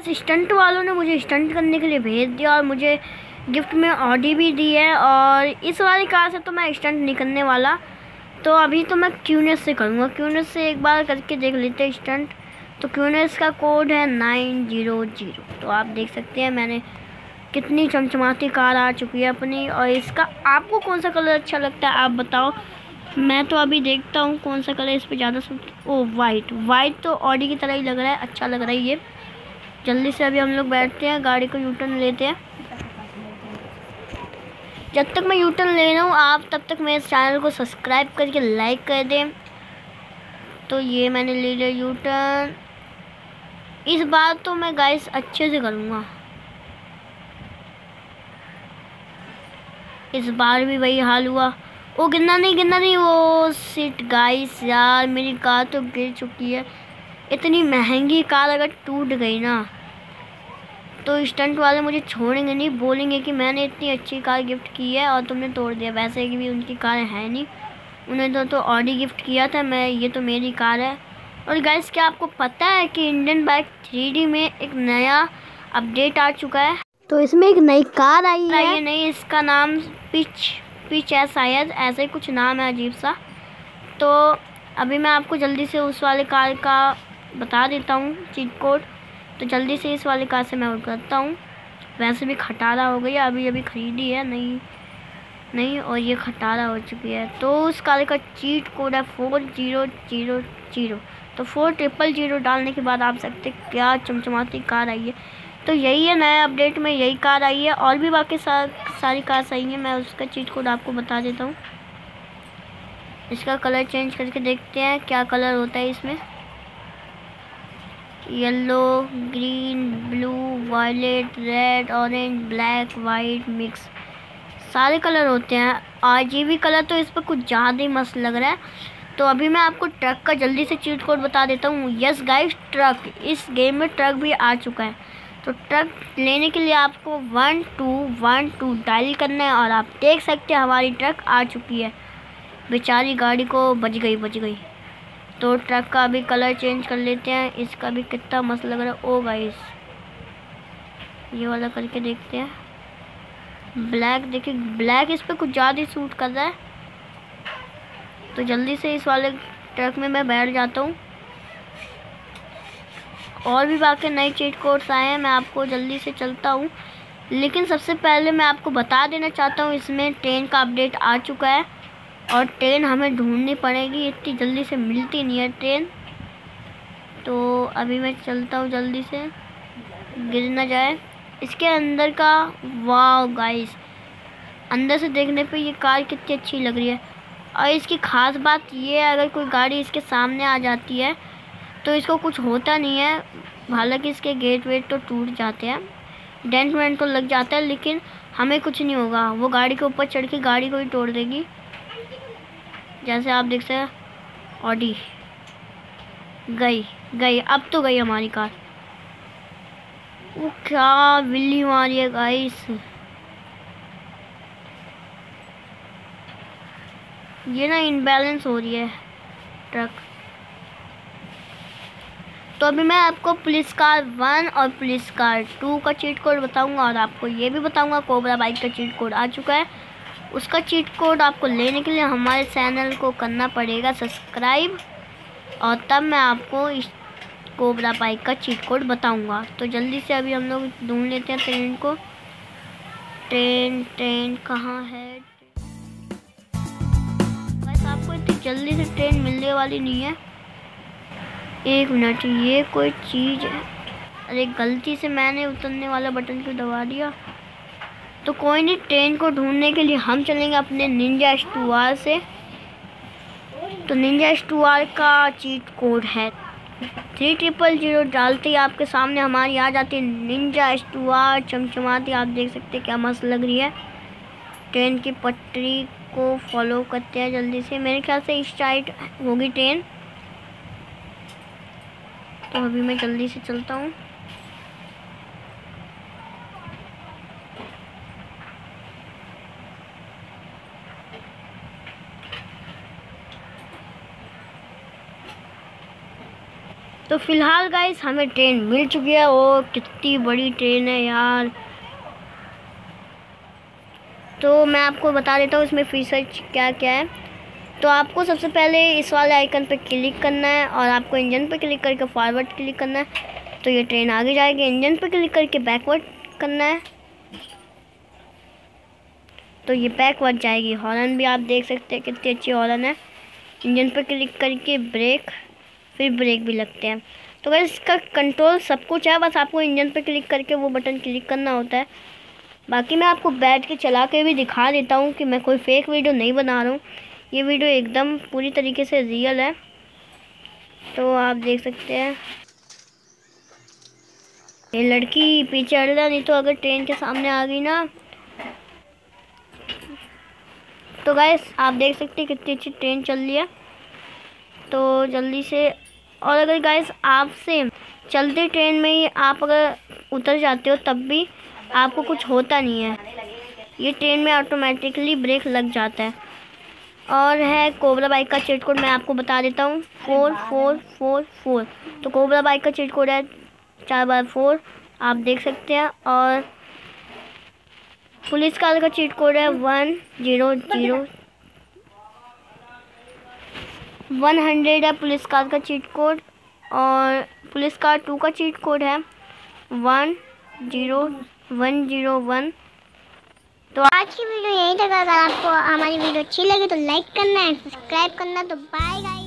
Stunt वालों ने मुझे स्टंट करने के लिए भेज दिया और मुझे गिफ्ट में ऑडी भी दी है। और इस वाली कार से तो मैं स्टंट नहीं करने वाला, तो अभी तो मैं क्यूनेस से करूँगा। क्यूनेस से एक बार करके देख लेते हैं स्टंट। तो क्यूनेस का कोड है 900। तो आप देख सकते हैं मैंने कितनी चमचमाती कार आ चुकी है अपनी। और इसका आपको कौन सा कलर अच्छा लगता है आप बताओ। मैं तो अभी देखता हूँ कौन सा कलर इस पर ज़्यादा ओ वाइट तो ऑडी की तरह ही लग रहा है, अच्छा लग रहा है ये। जल्दी से अभी हम लोग बैठते हैं, गाड़ी को यूटर्न लेते हैं। जब तक मैं यूटर्न ले रहा हूँ आप तब तक मेरे चैनल को सब्सक्राइब करके लाइक कर दें। तो ये मैंने ले लिया यूटर्न। इस बार तो मैं गाइस अच्छे से करूँगा, इस बार भी वही हाल हुआ। वो गिरना नहीं वो सिट गाइस, यार मेरी कार तो गिर चुकी है। इतनी महंगी कार अगर टूट गई ना तो स्टंट वाले मुझे छोड़ेंगे नहीं, बोलेंगे कि मैंने इतनी अच्छी कार गिफ्ट की है और तुमने तोड़ दिया। वैसे कि भी उनकी कार है नहीं, उन्हें तो ऑडी गिफ्ट किया था, ये तो मेरी कार है। और गाइस क्या आपको पता है कि इंडियन बाइक 3D में एक नया अपडेट आ चुका है। तो इसमें एक नई कार आई है नहीं, इसका नाम पिच है शायद, ऐसे कुछ नाम है अजीब सा। तो अभी मैं आपको जल्दी से उस वाले कार का बता देता हूँ चीट कोड। तो जल्दी से इस वाली कार से मैं उतरता हूँ। वैसे भी खटारा हो गई, अभी ख़रीदी है नहीं और ये खटारा हो चुकी है। तो उस कार का चीट कोड है 4000। तो 4000 डालने के बाद आप सकते क्या चमचमाती कार आई है। तो यही है नया अपडेट में, यही कार आई है। और भी बाकी सारी कार सही है, मैं उसका चीट कोड आपको बता देता हूँ। इसका कलर चेंज करके देखते हैं क्या कलर होता है इसमें। Yellow, green, blue, violet, red, orange, black, white mix, सारे कलर होते हैं। RGB कलर तो इस पर कुछ ज़्यादा ही मस्त लग रहा है। तो अभी मैं आपको ट्रक का जल्दी से चीट कोड बता देता हूँ। यस गाइस, ट्रक, इस गेम में ट्रक भी आ चुका है। तो ट्रक लेने के लिए आपको 1212 डायल करना है। और आप देख सकते हैं हमारी ट्रक आ चुकी है। बेचारी गाड़ी को बच गई। तो ट्रक का भी कलर चेंज कर लेते हैं। इसका भी कितना मस्त लग रहा है। ओ गाइस, ये वाला करके देखते हैं। ब्लैक, देखिए ब्लैक इस पर कुछ ज़्यादा ही सूट कर रहा है। तो जल्दी से इस वाले ट्रक में मैं बैठ जाता हूँ। और भी बाकी नए चीट कोड्स आए हैं, मैं आपको जल्दी से चलता हूँ। लेकिन सबसे पहले मैं आपको बता देना चाहता हूँ इसमें ट्रेन का अपडेट आ चुका है। और ट्रेन हमें ढूंढनी पड़ेगी, इतनी जल्दी से मिलती नहीं है ट्रेन। तो अभी मैं चलता हूँ जल्दी से, गिर ना जाए। इसके अंदर का वाह गाइस, अंदर से देखने पे ये कार कितनी अच्छी लग रही है। और इसकी ख़ास बात ये है, अगर कोई गाड़ी इसके सामने आ जाती है तो इसको कुछ होता नहीं है। हालांकि इसके गेट वेट तो टूट जाते हैं, डेंट वेंट तो लग जाता है, लेकिन हमें कुछ नहीं होगा। वो गाड़ी के ऊपर चढ़ के गाड़ी को ही तोड़ देगी। जैसे आप देख सकते हैं ऑडी गई, अब तो गई हमारी कार। वो क्या बिल्ली मारी है गाइस, ये ना इनबैलेंस हो रही है ट्रक। तो अभी मैं आपको पुलिस कार 1 और पुलिस कार 2 का चीट कोड बताऊंगा। और आपको ये भी बताऊंगा कोबरा बाइक का चीट कोड आ चुका है। उसका चीट कोड आपको लेने के लिए हमारे चैनल को करना पड़ेगा सब्सक्राइब, और तब मैं आपको इस कोबरा बाइक का चीट कोड बताऊंगा। तो जल्दी से अभी हम लोग ढूंढ लेते हैं ट्रेन को। ट्रेन कहाँ है। बस आपको इतनी जल्दी से ट्रेन मिलने वाली नहीं है। एक मिनट, ये कोई चीज़ है। अरे गलती से मैंने उतरने वाला बटन क्यों दबा दिया। तो कोई नहीं, ट्रेन को ढूंढने के लिए हम चलेंगे अपने निंजा H2R से। तो निंजा H2R का चीट कोड है 3000। डालते ही आपके सामने हमारी आ जाती है निंजा H2R चमचमाती। आप देख सकते हैं क्या मस्त लग रही है। ट्रेन की पटरी को फॉलो करते हैं जल्दी से, मेरे ख्याल से इस साइड होगी ट्रेन। तो अभी मैं जल्दी से चलता हूँ। तो फिलहाल गाइस हमें ट्रेन मिल चुकी है। ओ कितनी बड़ी ट्रेन है यार। तो मैं आपको बता देता हूँ इसमें फीचर्स क्या क्या है। तो आपको सबसे पहले इस वाले आइकन पे क्लिक करना है और आपको इंजन पे क्लिक करके फॉरवर्ड क्लिक करना है तो ये ट्रेन आगे जाएगी। इंजन पे क्लिक करके बैकवर्ड करना है तो ये बैकवर्ड जाएगी। हॉर्न भी आप देख सकते हैं कितनी अच्छी हॉर्न है। इंजन पे क्लिक करके ब्रेक, फिर ब्रेक भी लगते हैं। तो गाइस इसका कंट्रोल सब कुछ है, बस आपको इंजन पे क्लिक करके वो बटन क्लिक करना होता है। बाकी मैं आपको बैठ के चला के भी दिखा देता हूँ कि मैं कोई फेक वीडियो नहीं बना रहा हूँ। ये वीडियो एकदम पूरी तरीके से रियल है। तो आप देख सकते हैं ये लड़की पीछे हट रहा, नहीं तो अगर ट्रेन के सामने आ गई ना। तो गाइस आप देख सकते हैं कितनी अच्छी ट्रेन चल रही है। तो जल्दी से, और अगर गाइस आपसे चलती ट्रेन में ही आप अगर उतर जाते हो तब भी आपको कुछ होता नहीं है। ये ट्रेन में ऑटोमेटिकली ब्रेक लग जाता है। और है कोबरा बाइक का चीट कोड, मैं आपको बता देता हूँ 4444। तो कोबरा बाइक का चीट कोड है 4/4, आप देख सकते हैं। और पुलिस कार का चीट कोड है 100 है पुलिस कार का चीट कोड। और पुलिस कार 2 का चीट कोड है 10101। तो आज की वीडियो यही तक। अगर आपको हमारी वीडियो अच्छी लगी तो लाइक करना है, सब्सक्राइब करना। तो बाय गाइस।